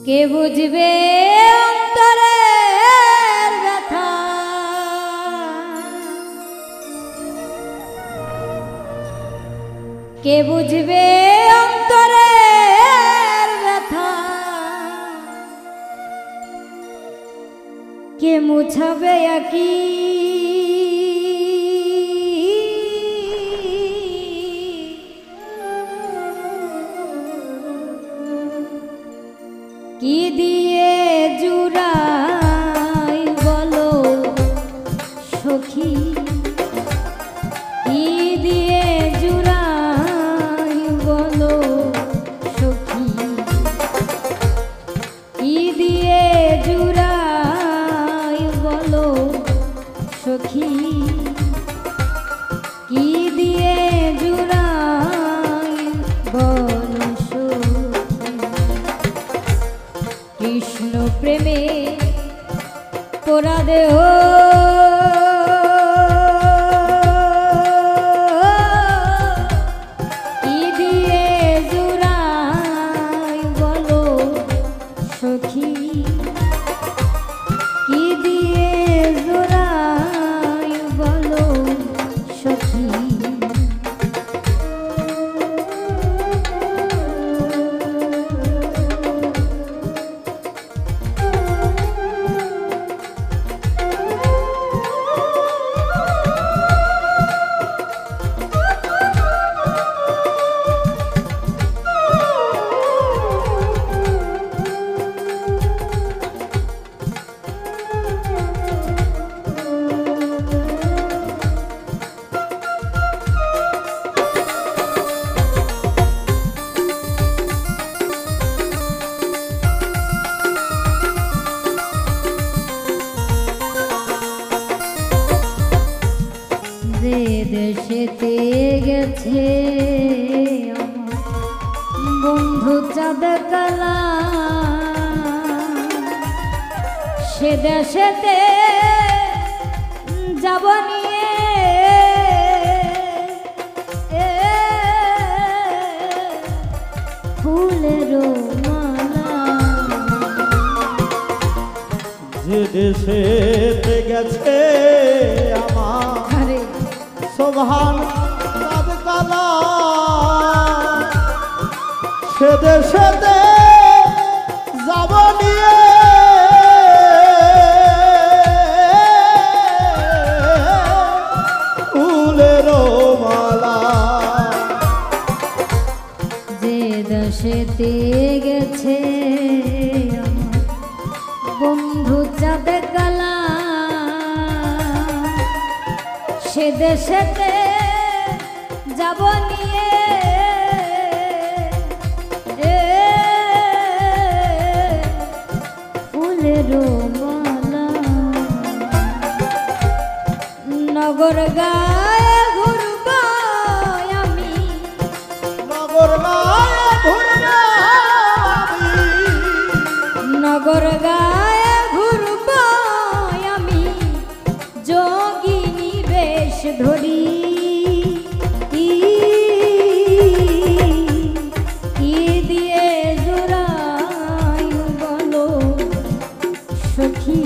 কে বুঝবে অন্তরের ব্যথা, কে বুঝবে অন্তরের ব্যথা, কে মুছাবে আকি কি দিয়ে জুড়াই বলো সখী, কি দিয়ে জুড়াই বলো সখী, কি দিয়ে জুড়াই বলো সখী, কি দিয়ে জুড়াই বলো সখী। কৃষ্ণ প্রেমে পোড়া দেহ কি দিয়ে জুড়াই বলো সখী, কি দিয়ে জুড়াই বলো সখী। দেশেতে গেছে বন্ধু চাঁদ কালা, সে দেশেতে যাব নিয়ে ফুলের মালা। যে দেশেতে গেছে আমার সোভান চাঁদ কালা, সে দেশেতে যাব নিয়ে ফুলের মালা। যে দেশেতে গেছে আমার বন্ধু চাঁদ কালা, সে দেশেতে যাব নিয়ে ফুলের মালা। নগর গায়ে ঘুরব আমি, নগর গায়ে ঘুরব আমি, নগর গায়ে ঘুরব আমি যোগিনী বেশ ধরি, কি দিয়ে জোড়াই বলো সখী,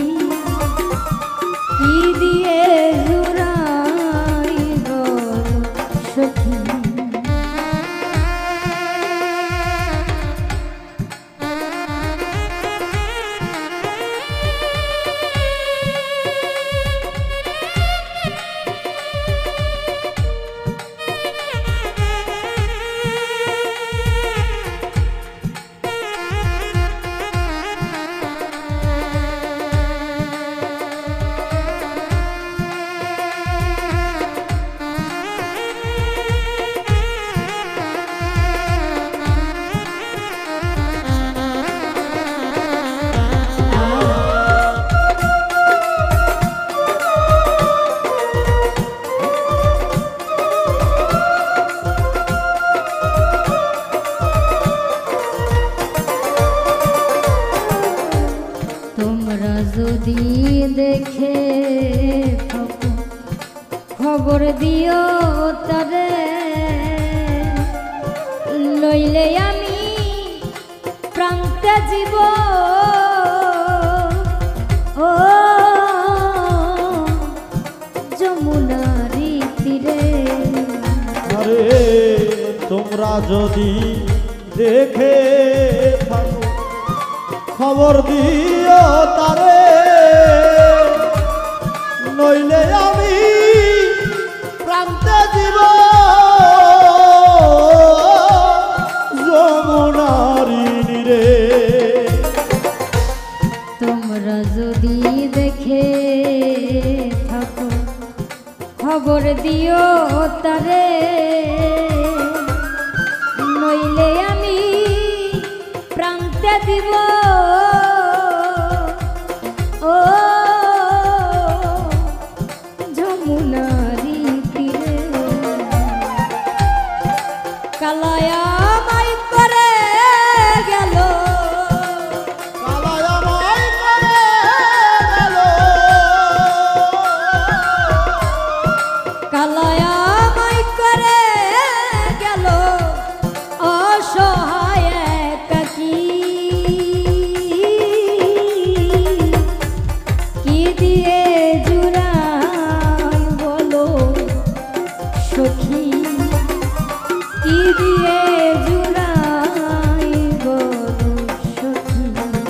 কি দিয়ে জোড়াই বলো সখী। যদি দেখে খবর দিও তারে, নইলে আমি প্রান্তে জীব তোমরা যদি দেখে থাকো খবর দিও তারে, নইলে আমি প্রান্তে দিব যমুনারি রে। তোমরা যদি দেখে থাকো খবর দিও তারে, নইলে আমি প্রান্তে দিব ও যমুনারি তীরে। কালায়া মাই করে গেল, কালায় আমায় করে গেল, কালায়া মাই করে গেল অসহায় একাকী। কি দিয়ে জুড়াই বলো সখী, কি দিয়ে জুড়াই বলো সখী।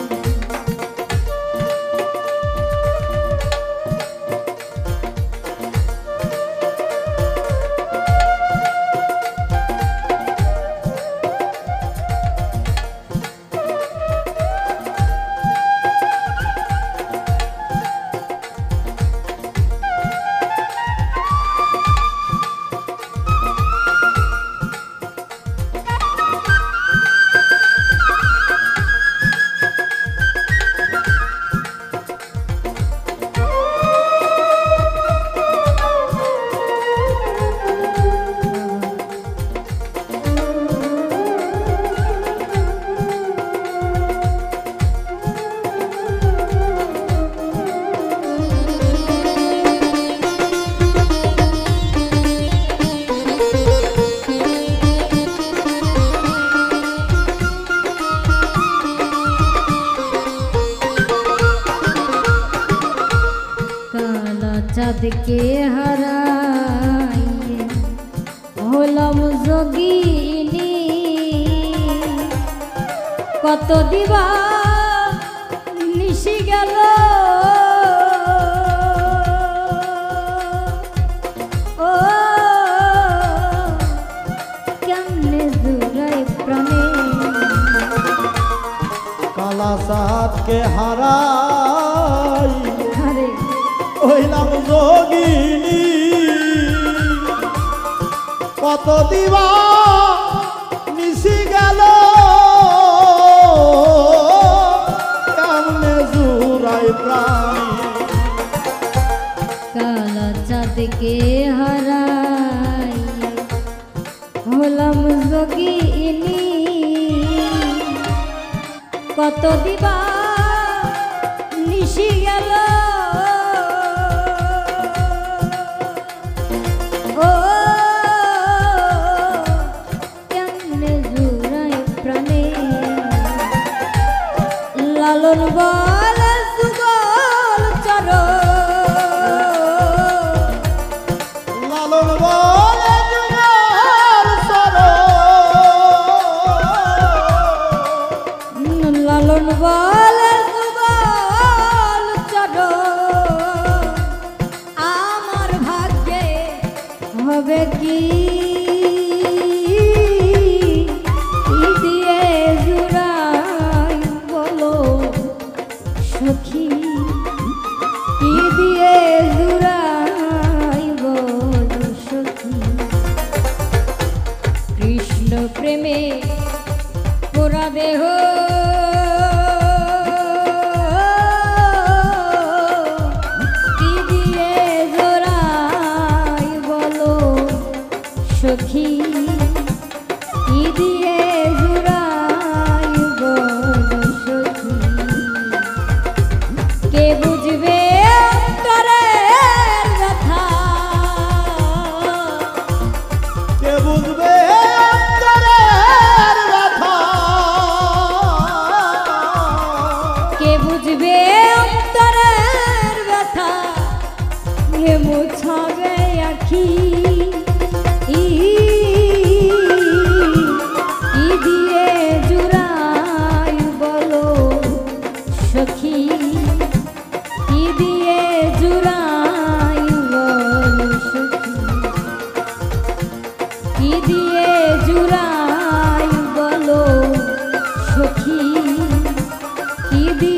চাঁদকে হারাইয়ে হলাম যোগিনী, কত দিবা নিশি গেল ও কেমনে জুড়াই প্রাণে। কালা চাঁদকে হারাই আরে হইলাম যোগিনী, কত দিবা নিশি গেল কেমনে জুড়াই প্রাণী। কালা চাঁদকে হারাই হলাম যোগিনী, কত দিবা নিশি গেল ও কেমনে জুড়াই প্রাণে। লালন বল যুগল চর, লালন বলে যুগল সর, লালন বল যুগল চর, আমার ভাগ্যে হবে কি কি দিয়ে জুড়াই বলো সখী, কি দিয়ে জুড়াই বলো সখী। কৃষ্ণ প্রেমে পোড়া দেহ কি দিয়ে জোড়াই বলো সখী, কি দিয়ে জোড়াই বলো সখী। কে বুঝবে অন্তরের ব্যথা, কে বুঝবে অন্তরের ব্যথা, কে বুঝবে অন্তরের ব্যথা, হে মুছাবে আখি কি দিয়ে